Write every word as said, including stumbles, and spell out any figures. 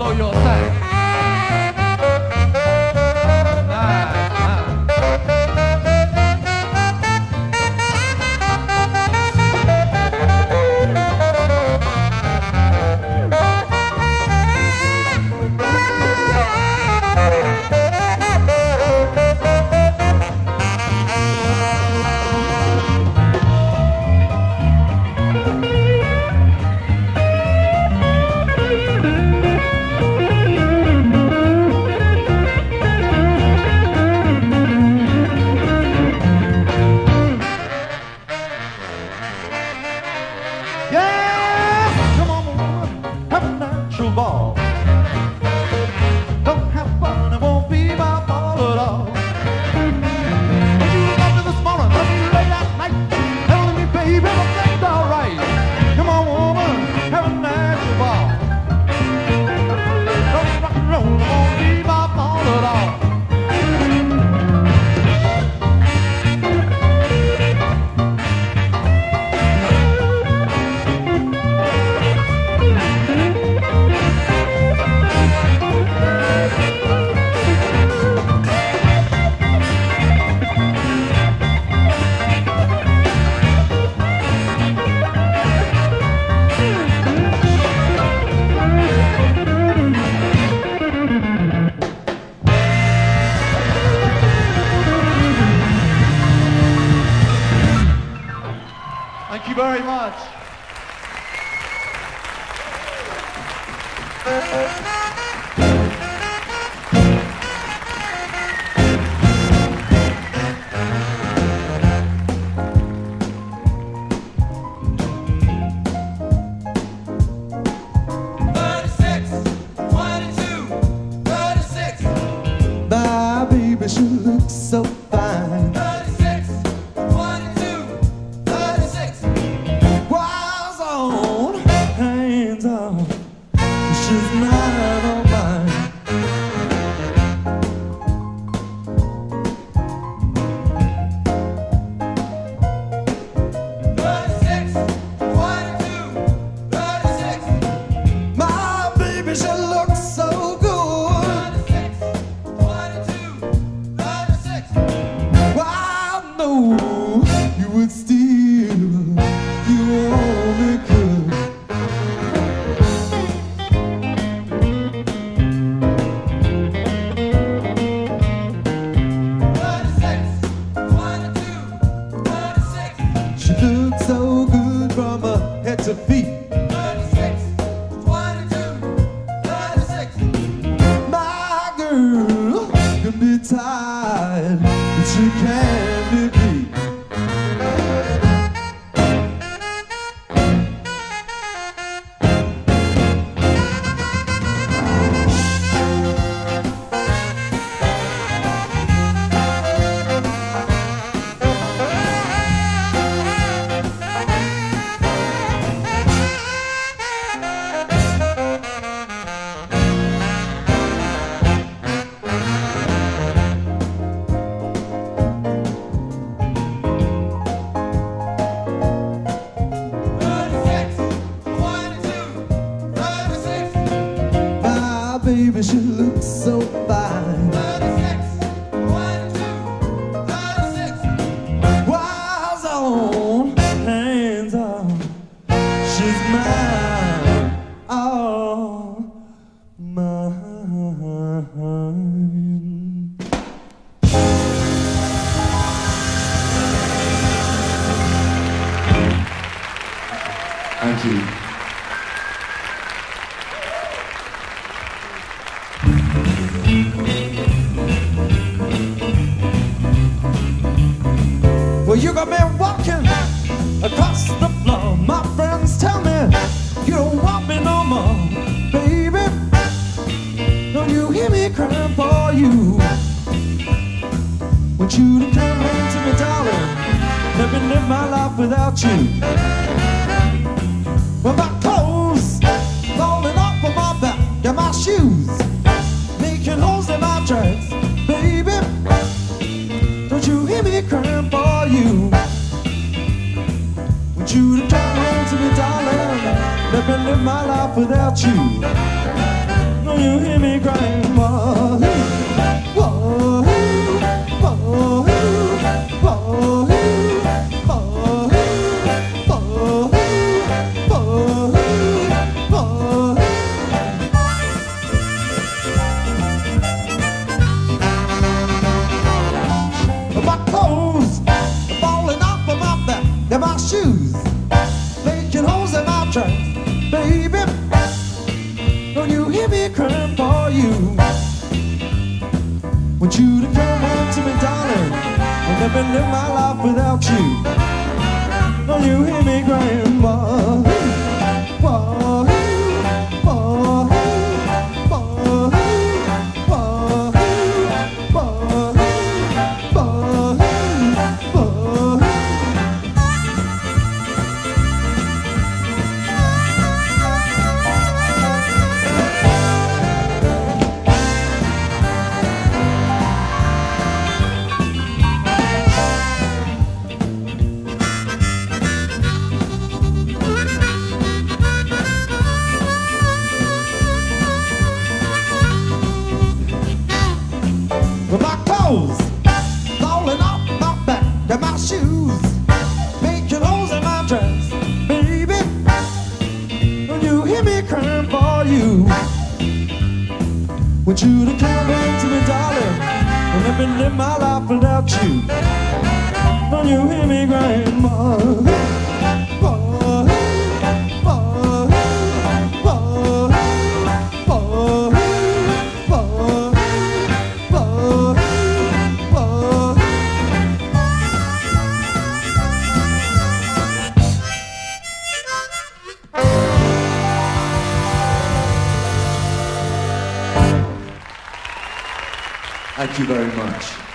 know your thing. Nice, nice. Thank you very much. thirty-six, twenty-two, thirty-six. My baby, she looks so fine. thirty-six, twenty-two, thirty-six. Wires on, hands on. She's not all mine. thirty-six, twenty-two, thirty-six. My baby, she looks so good. thirty-six, twenty-two, thirty-six. Well, I know you would steal. You only could. thirty-six, twenty-two, thirty-six. She looks so good from her head to feet. thirty-six, twenty-two, thirty-six. My girl can be tired, but she can be beat. thirty-six, twenty-two, thirty-six. My baby, she looks so fine. thirty-six, twenty-two, thirty-six. Wires on, hands on. She's mine, all mine. Thank you. Well, you got me walking across the floor. My friends tell me you don't want me no more, baby. Don't you hear me crying for you? Want you to come home to me, darling. Let me live my life without you. Well, my clothes falling off of my back and my shoes making holes in my dress, baby. Don't you hear me crying for you? Want you to come home to me, darling. Let me live my life without you. No, Don't you hear me crying? Whoa, whoa, whoa, whoa, whoa, whoa, whoa, whoa. My clothes are falling off of my back, and my shoes making holes in my tracks, baby. Don't you hear me crying for you? Want you to come home to me, darling. I'll never live my life without you. Don't you hear me crying? Whoa, whoa, whoa, whoa, whoa, whoa, whoa, whoa. With my clothes falling off my back and my shoes making holes in my dress, baby. Don't you hear me crying for you? Want you to come home to me, darling. I'll never live my life without you. Don't you hear me crying? Whoa, whoa, whoa, whoa, whoa, whoa. Whoa, whoa. Thank you very much.